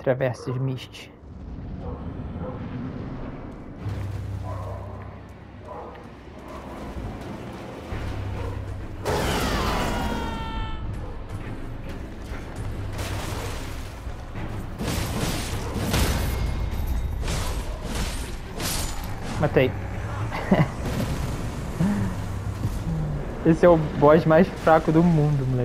Traversos Mist. Matei. Esse é o boss mais fraco do mundo, moleque.